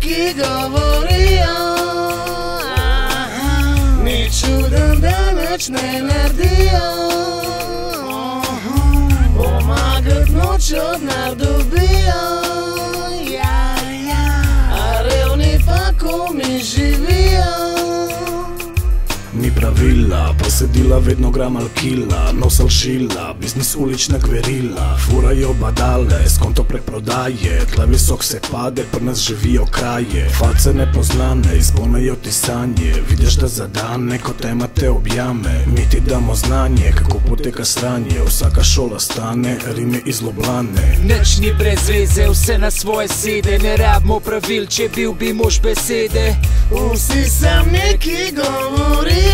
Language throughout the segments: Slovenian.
neki govorijo. Ni čuden, da nič ne naredijo. Pomagat nočejo, denar dobijo. A revni pa komi živijo. Ni pravila, posedila vedno gram alkila, nosal šila, biznis ulična gverila. Furajo badale, skonto preprodaje, tle visok se pade, pri nas živijo kraje. Face nepoznane, izpolnejo ti sanje, vidiš da zadane, ko tema te objame. Mi ti damo znanje, kako poteka sranje, vsaka šola stane, Rime iz Ljubljane. Nič ni brez veze, vse na svoje sede, ne rabimo pravil, če bil bi mož besede. Vsi sam neki govorijo.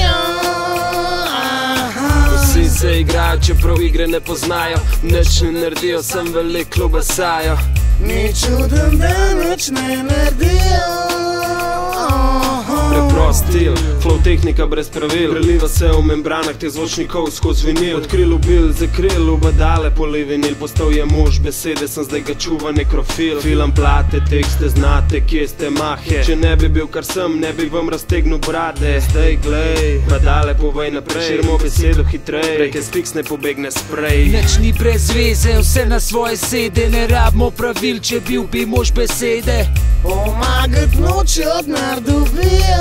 Vsi se igrajo, čeprav igre ne poznajo, nič ne naredijo, sem velik klobasajo. Ni čuden, da nič ne naredijo. Preprost stil, flow tehnika brez pravil, preliva se v membranah teh zvočnikov skozi vinil. Odkril ubil, zakril, ubadale poli vinil, postal je mož besede, sem zdaj ga čuva nekrofil. Filam plate, tekste znate, kje ste mahe, če ne bi bil kar sem, ne bi vam raztegnil brade. Zdaj glej, badale povej naprej, širimo besedo hitrej, preke spiks ne pobegne sprej. Nič ni brez veze, vse na svoje sede, ne rabimo pravil, če bil bi mož besede. Pomagat nočejo, denar dobijo.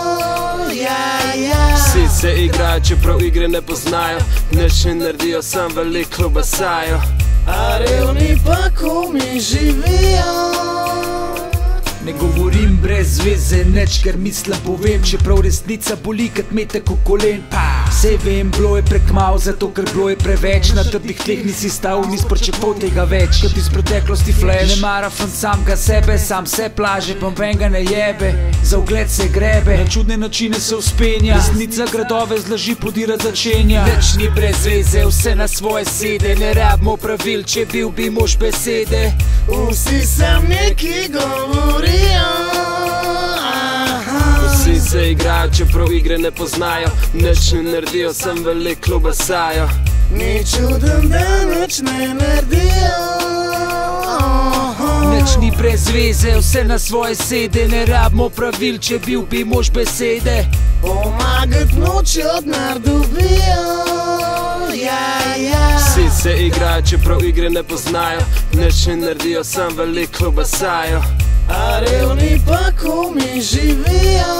Vsi se igrajo, čeprav igre ne poznajo, nič ne naredijo, sem velik klobasajo. A revni pa komi živijo. Ne govorim brez veze, nič, ker mislim povem, čeprav resnica boli, kad metek v kolen. Sej vem, bilo je prekmal, zato ker bilo je preveč. Na trdih tleh nisi stal, nis pričakoval tega več. Kot iz preteklosti flash, ne mara fant samega sebe, sam se plaže, pa venga ne jebe. Za ugled se grebe, na čudne načine se uspenja, resnica gradove z laži podira začenja. Nič ni brez veze, vse na svoje sede, ne rabimo pravil, če bil bi mož besede. Vsi sam neki govorijo. Vsi se igrajo, čeprav igre ne poznajo, nič ne naredijo, sem velik klobasajo. Ni čuden, da nič ne naredijo. Nič ni brez veze, vse na svoje sede, ne rabimo pravil, če bil bi mož besede. Pomagat nočejo, denar dobijo. Vsi se igrajo, čeprav igre ne poznajo, nič ne naredijo, sem velik klobasajo. A revni pa komi živijo.